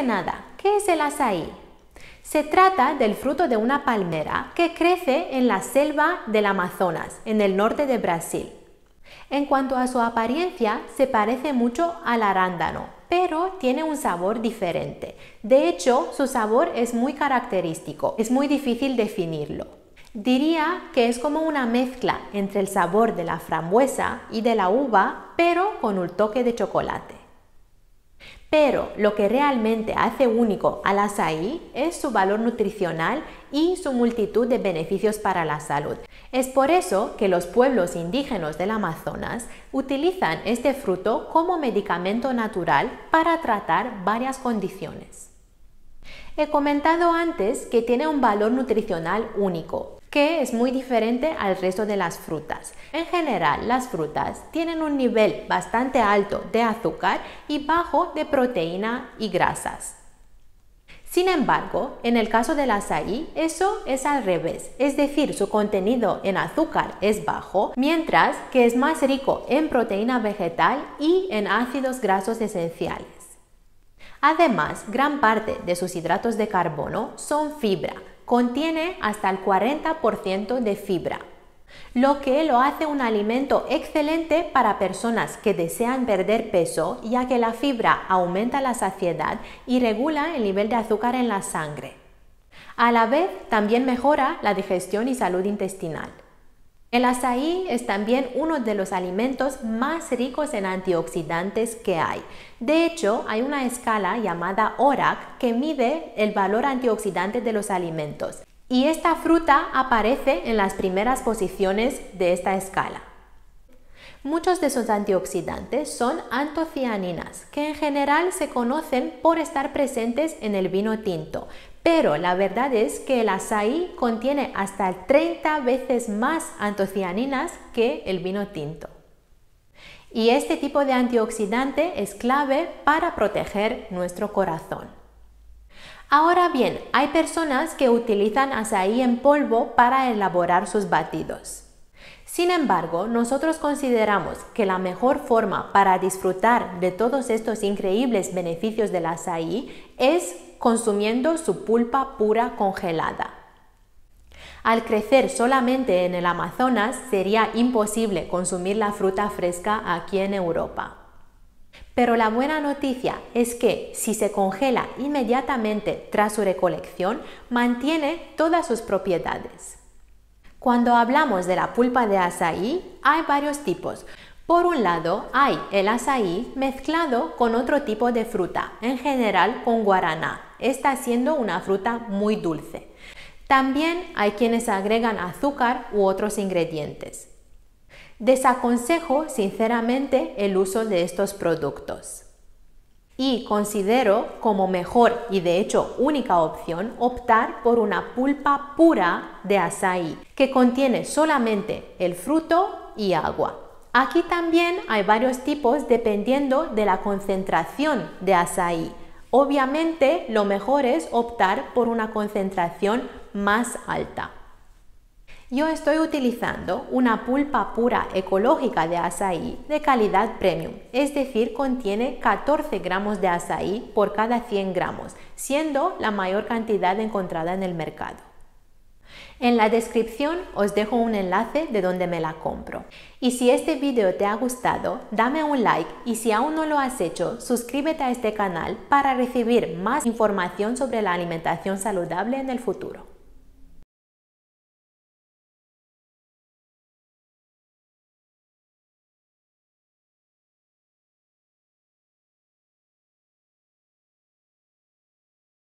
que nada, ¿qué es el azaí? Se trata del fruto de una palmera que crece en la selva del Amazonas, en el norte de Brasil. En cuanto a su apariencia, se parece mucho al arándano, pero tiene un sabor diferente. De hecho, su sabor es muy característico, es muy difícil definirlo. Diría que es como una mezcla entre el sabor de la frambuesa y de la uva, pero con un toque de chocolate. Pero lo que realmente hace único al azaí es su valor nutricional y su multitud de beneficios para la salud. Es por eso que los pueblos indígenas del Amazonas utilizan este fruto como medicamento natural para tratar varias condiciones. He comentado antes que tiene un valor nutricional único, que es muy diferente al resto de las frutas. En general, las frutas tienen un nivel bastante alto de azúcar y bajo de proteína y grasas. Sin embargo, en el caso del azaí, eso es al revés, es decir, su contenido en azúcar es bajo, mientras que es más rico en proteína vegetal y en ácidos grasos esenciales. Además, gran parte de sus hidratos de carbono son fibra, contiene hasta el 40% de fibra, lo que lo hace un alimento excelente para personas que desean perder peso, ya que la fibra aumenta la saciedad y regula el nivel de azúcar en la sangre. A la vez, también mejora la digestión y salud intestinal. El azaí es también uno de los alimentos más ricos en antioxidantes que hay. De hecho, hay una escala llamada ORAC que mide el valor antioxidante de los alimentos. Y esta fruta aparece en las primeras posiciones de esta escala. Muchos de esos antioxidantes son antocianinas, que en general se conocen por estar presentes en el vino tinto, pero la verdad es que el azaí contiene hasta 30 veces más antocianinas que el vino tinto. Y este tipo de antioxidante es clave para proteger nuestro corazón. Ahora bien, hay personas que utilizan azaí en polvo para elaborar sus batidos. Sin embargo, nosotros consideramos que la mejor forma para disfrutar de todos estos increíbles beneficios del azaí es consumiendo su pulpa pura congelada. Al crecer solamente en el Amazonas, sería imposible consumir la fruta fresca aquí en Europa. Pero la buena noticia es que si se congela inmediatamente tras su recolección, mantiene todas sus propiedades. Cuando hablamos de la pulpa de azaí, hay varios tipos. Por un lado, hay el azaí mezclado con otro tipo de fruta, en general con guaraná, esta siendo una fruta muy dulce. También hay quienes agregan azúcar u otros ingredientes. Desaconsejo sinceramente el uso de estos productos. Y considero como mejor y de hecho única opción optar por una pulpa pura de azaí que contiene solamente el fruto y agua. Aquí también hay varios tipos dependiendo de la concentración de azaí. Obviamente lo mejor es optar por una concentración más alta. Yo estoy utilizando una pulpa pura ecológica de azaí de calidad premium, es decir, contiene 14 gramos de azaí por cada 100 gramos, siendo la mayor cantidad encontrada en el mercado. En la descripción os dejo un enlace de donde me la compro. Y si este vídeo te ha gustado, dame un like y si aún no lo has hecho, suscríbete a este canal para recibir más información sobre la alimentación saludable en el futuro.